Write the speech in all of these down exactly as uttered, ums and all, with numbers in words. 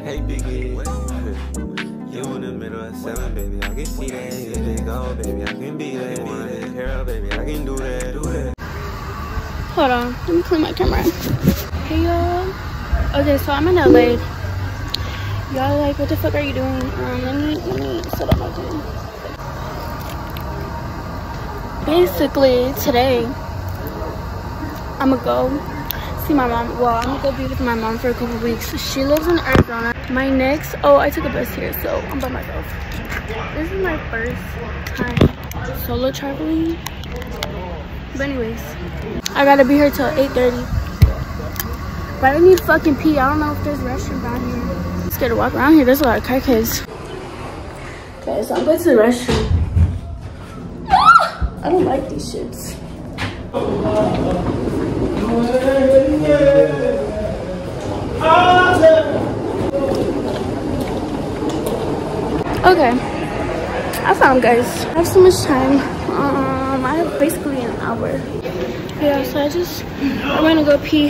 Hey, Biggie. You in the middle of seven, baby. I can see that. If it go, baby, I can be that. Wanna take care of, baby, I can do that. Do that. Hold on, let me clean my camera. Hey, y'all. Okay, so I'm in L A. Y'all like, what the fuck are you doing? Um, let me, let me sit on my thing. Basically, today, I'm gonna go see my mom. Well, I'm gonna go be with my mom for a couple weeks. She lives in Arizona. My next, oh, I took a bus here, so I'm by myself. This is my first time solo traveling. But anyways, I gotta be here till eight thirty. But I need fucking pee. I don't know if there's restrooms around here. I'm scared to walk around here. There's a lot of crackheads. Okay, so I'm going to the restroom. I don't like these shits. Okay, I found, guys. I have so much time. Um, I have basically an hour. Yeah, so I just, I'm gonna go pee.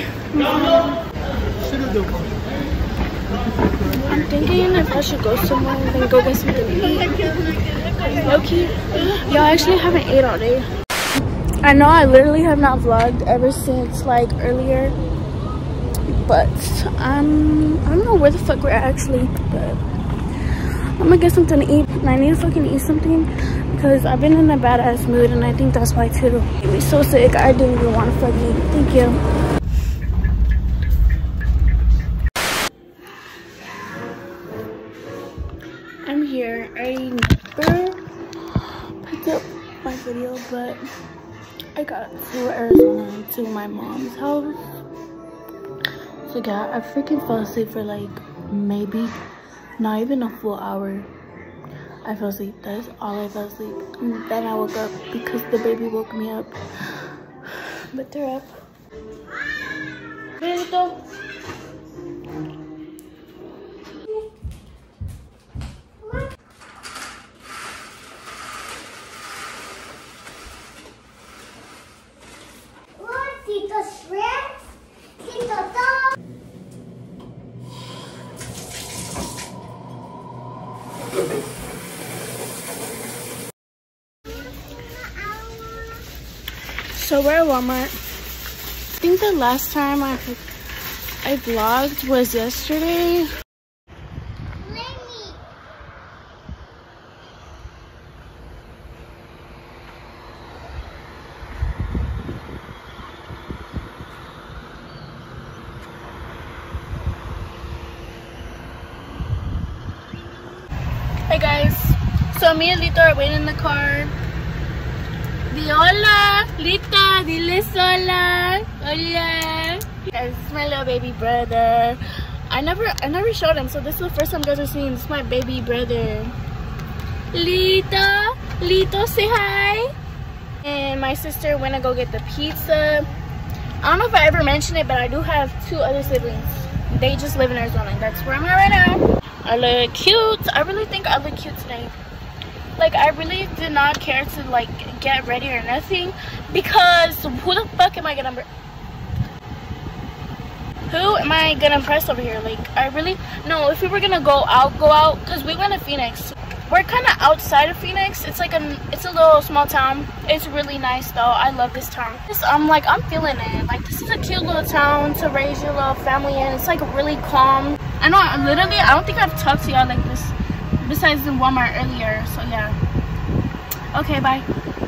I'm thinking if I should go somewhere and then go get something to eat. Low-key, y'all, actually haven't ate all day. I know I literally have not vlogged ever since like earlier, but um, I don't know where the fuck we're at actually, but I'm gonna get something to eat, and I need to fucking eat something because I've been in a badass mood, and I think that's why too. It made me so sick, I didn't even want to fucking eat. Thank you. I'm here. I never picked up my video, but I got to Arizona to my mom's house. So yeah, I freaking fell asleep for like maybe not even a full hour. I fell asleep. That's all I fell asleep. And then I woke up because the baby woke me up. But they're up. Benito. So we're at Walmart. I think the last time I I vlogged was yesterday. Hey guys, so me and Lito are waiting in the car. Di hola, Lita, dile sola, hola. Guys, this is my little baby brother. I never, I never showed him, so this is the first time you guys are seeing. This is my baby brother. Lito, Lito, say hi. And my sister went to go get the pizza. I don't know if I ever mentioned it, but I do have two other siblings. They just live in Arizona. That's where I'm at right now. I look cute. I really think I look cute today. Like, I really did not care to like get ready or nothing, because who the fuck am I gonna who am I gonna impress over here? Like, I really, no, if we were gonna go out, go out, because we went to Phoenix. We're kind of outside of Phoenix. It's like a, it's a little small town. It's really nice though. I love this town. This, I'm like, I'm feeling it. Like, this is a cute little town to raise your little family in. It's like really calm. I know, I literally, I don't think I've talked to y'all like this besides in Walmart earlier, so yeah. Okay, bye.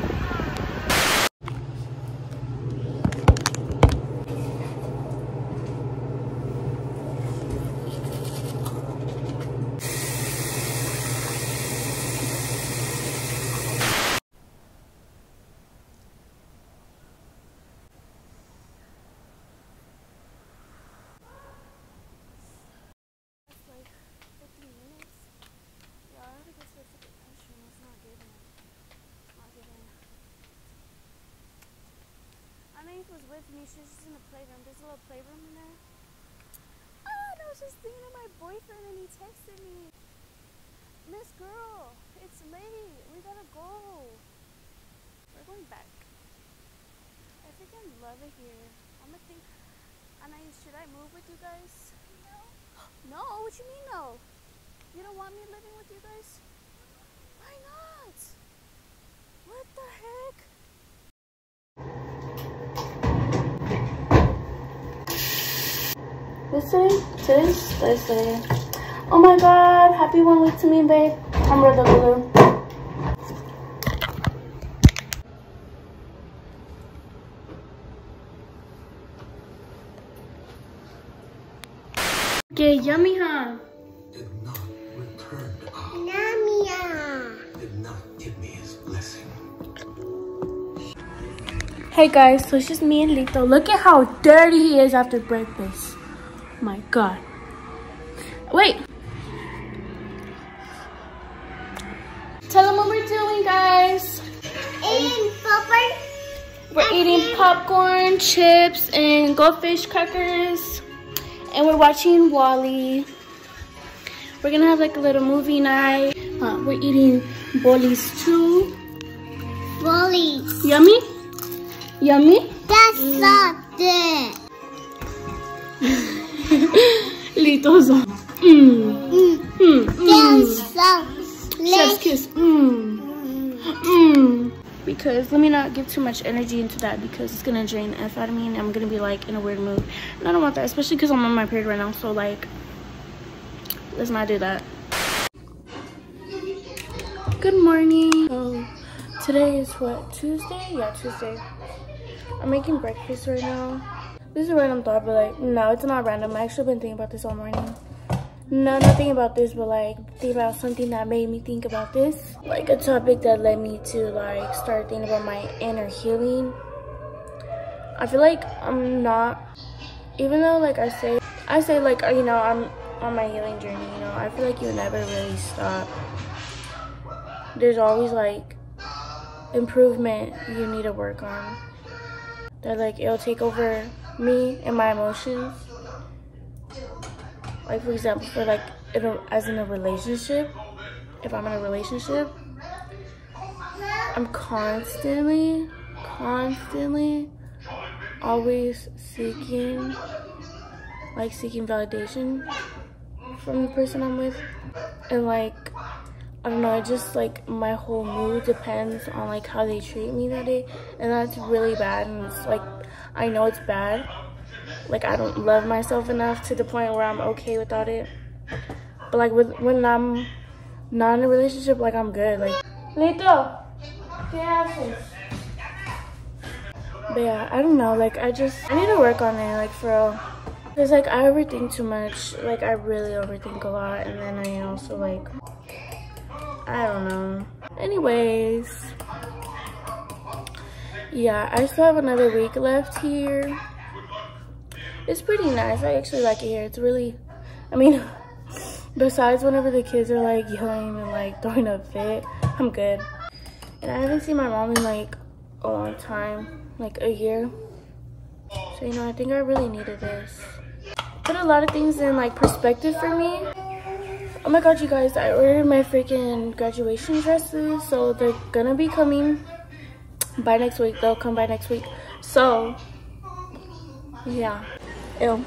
Was with me. She was just in the playroom. There's a little playroom in there. Oh, and I was just thinking of my boyfriend, and he texted me, Miss Girl, it's late. We gotta go. We're going back. I freaking love it here. I'm gonna think, and I should I move with you guys? No. No, what you mean no? You don't want me living with you guys? Why not? What the heck? This day? Today's Thursday. Oh my god, happy one week to me, babe. I'm Rhoda Lulu. Get yummy, huh? Did not return to us. Yummy. Did not give me his blessing. Hey guys, so it's just me and Lito. Look at how dirty he is after breakfast. Oh my god. Wait. Tell them what we're doing, guys. Eating popcorn. We're eating popcorn, chips, and goldfish crackers. And we're watching Wall-E. We're gonna have like a little movie night. Uh, we're eating bolis too. Bolis. Yummy? Yummy? That's not it. Lito's on. Mmm. Mm. Mmm. That's Mm. so Chef's kiss. Mmm. Mmm. Because let me not give too much energy into that because it's gonna drain the F out of me and I'm gonna be like in a weird mood. And I don't want that, especially because I'm on my period right now. So like, let's not do that. Good morning. So today is what, Tuesday? Yeah, Tuesday. I'm making breakfast right now. This is a random thought, but like, no, it's not random. I actually been thinking about this all morning. No, not thinking about this, but like think about something that made me think about this. Like a topic that led me to like start thinking about my inner healing. I feel like I'm not, even though like I say, I say like, you know, I'm on my healing journey, you know, I feel like you never really stop. There's always like improvement you need to work on. That like it'll take over me and my emotions. Like for example, for like in a, as in a relationship, if I'm in a relationship, I'm constantly, constantly, always seeking, like seeking validation from the person I'm with, and like I don't know, it just like my whole mood depends on like how they treat me that day, and that's really bad. And it's like I know it's bad. Like I don't love myself enough to the point where I'm okay without it. But like with when I'm not in a relationship, like I'm good. Like Lito, get But yeah, I don't know. Like I just I need to work on it. Like for real. Cause like I overthink too much. Like I really overthink a lot, and then I also like I don't know. Anyways, yeah, I still have another week left here. It's pretty nice. I actually like it here. It's really, I mean, besides whenever the kids are like yelling and like throwing a fit, I'm good. And I haven't seen my mom in like a long time, like a year. So, you know, I think I really needed this. Put a lot of things in like perspective for me. Oh my god, you guys, I ordered my freaking graduation dresses. So they're gonna be coming by next week. They'll come by next week. So, yeah. Ew.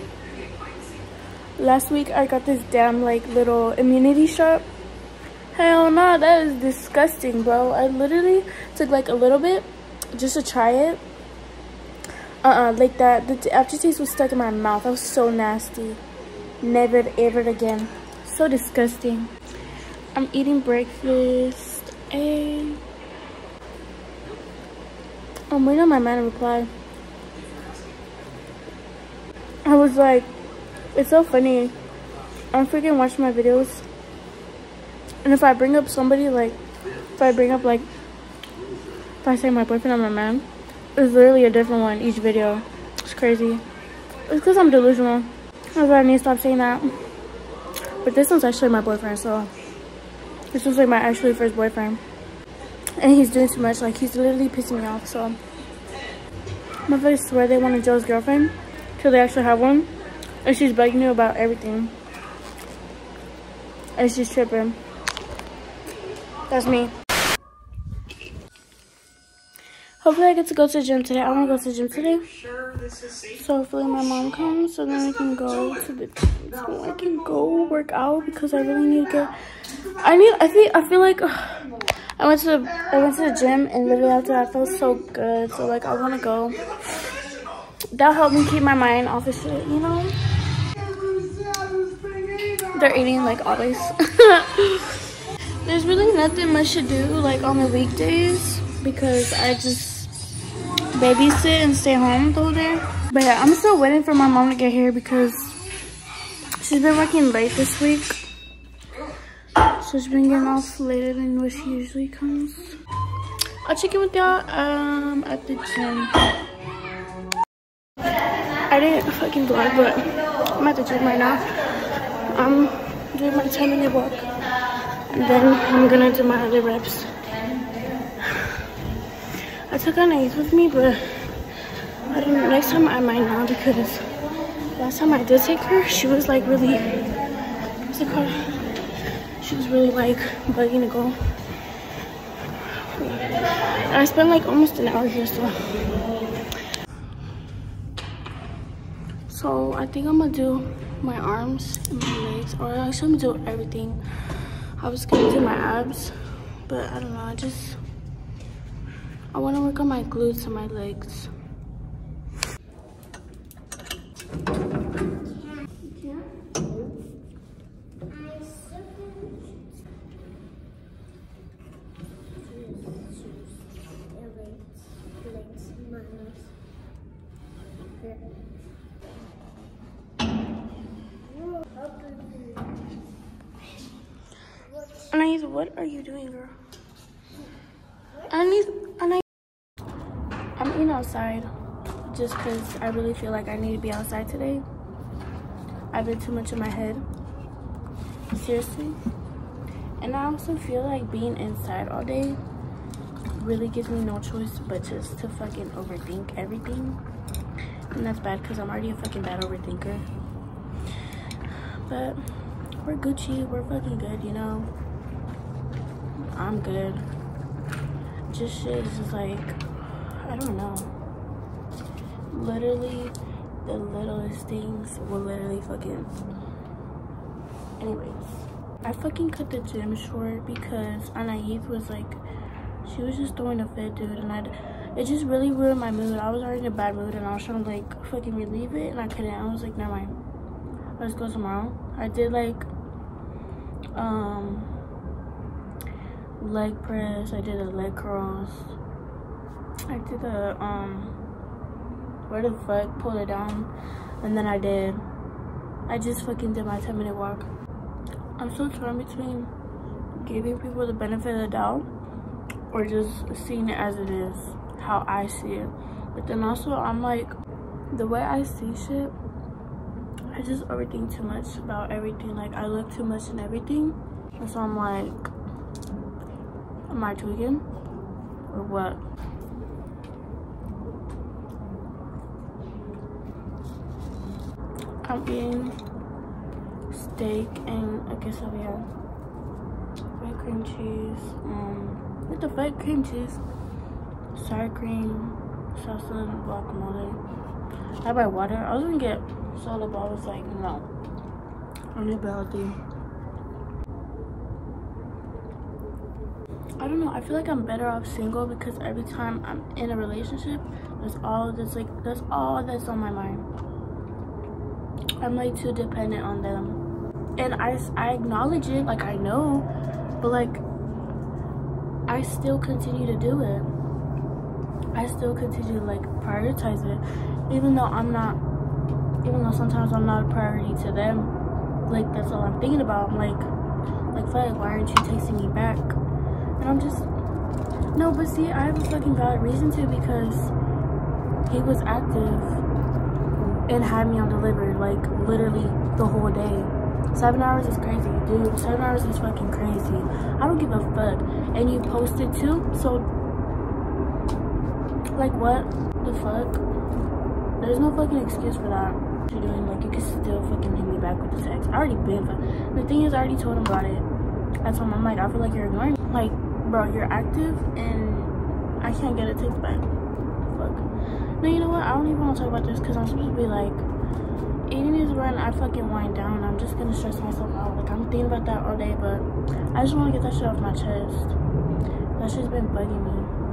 Last week I got this damn like little immunity shot. Hell no, that is disgusting, bro. I literally took like a little bit just to try it. Uh-uh, like that. The aftertaste was stuck in my mouth. That was so nasty. Never ever again. So disgusting. I'm eating breakfast and I'm waiting on my man to reply. I was like, it's so funny. I'm freaking watching my videos, and if I bring up somebody, like, if I bring up, like, if I say my boyfriend or my man, it's literally a different one each video. It's crazy. It's because I'm delusional. That's why I need to stop saying that. But this one's actually my boyfriend, so this was like my actually first boyfriend. And he's doing too much. Like, he's literally pissing me off, so. My friends swear they wanted Joe's girlfriend till they actually have one. And she's begging me about everything. And she's tripping. That's me. hopefully I get to go to the gym today. I want to go to the gym today. So hopefully my mom comes so then I can go to the gym. So I can go work out because I really need to get... I need... I think... I feel like... Uh, I went to the... I went to the gym and literally after that I felt so good. So like I want to go. That'll help me keep my mind off of shit, you know? They're eating like always. There's really nothing much to do like on the weekdays because I just babysit and stay home the whole day. But yeah, I'm still waiting for my mom to get here because she's been working late this week. So she's been getting off later than what she usually comes. I'll check in with y'all um, at the gym. I didn't fucking vlog, but I'm at the gym right now. I'm doing my ten minute walk. And then I'm gonna do my other reps. I took Anais with me, but I don't know. Next time I might not because last time I did take her, she was like really, what's it called? She was really like bugging to go. And I spent like almost an hour here, so. So I think I'm gonna do my arms and my legs, or actually I'm gonna do everything. I was gonna do my abs, but I don't know, I just, I wanna work on my glutes and my legs. Anais, what are you doing, girl? Anais, Anais. I'm eating outside just because I really feel like I need to be outside today. I've been too much in my head. Seriously. And I also feel like being inside all day really gives me no choice but just to fucking overthink everything. And that's bad because I'm already a fucking bad overthinker. But we're Gucci, we're fucking good, you know? I'm good. Just shit is just like, I don't know. Literally, the littlest things will literally fucking... Anyways, I fucking cut the gym short because Anais was like, she was just throwing a fit, dude, and I, it just really ruined my mood. I was already in a bad mood and I was trying to like fucking relieve it and I couldn't. I was like, never mind. Let's go tomorrow. I did like, um, leg press. I did a leg cross. I did a um where the fuck pull it down, and then I did I just fucking did my ten minute walk. I'm so torn between giving people the benefit of the doubt or just seeing it as it is, how I see it. But then also I'm like, the way I see shit, I just overthink too much about everything. Like I look too much in everything, and so I'm like, am I tweaking or what? I'm eating steak and a quesadilla, white cream cheese, um, what the fuck, cream cheese, sour cream, salsa, and guacamole. I buy water. I was gonna get soda, but I was like, no, I need healthy. I don't know, I feel like I'm better off single because every time I'm in a relationship, that's all that's like, that's all that's on my mind. I'm like too dependent on them. And I, I acknowledge it, like I know, but like, I still continue to do it. I still continue to like prioritize it. Even though I'm not, even though sometimes I'm not a priority to them, like that's all I'm thinking about. I'm like, like, fuck, why aren't you texting me back? And I'm just, no, but see, I have a fucking valid reason to because he was active and had me on delivery, like, literally the whole day. Seven hours is crazy, dude. Seven hours is fucking crazy. I don't give a fuck. And you posted too, so, like, what the fuck? There's no fucking excuse for that. What you're doing, like, you can still fucking hit me back with the text. I already been, the thing is, I already told him about it. That's why I'm like, I feel like you're ignoring me. Like, bro, you're active and I can't get a text back. No, you know what? I don't even want to talk about this because I'm supposed to be like, eating is when I fucking wind down. I'm just gonna stress myself out. Like, I'm thinking about that all day, but I just want to get that shit off my chest. That shit's been bugging me.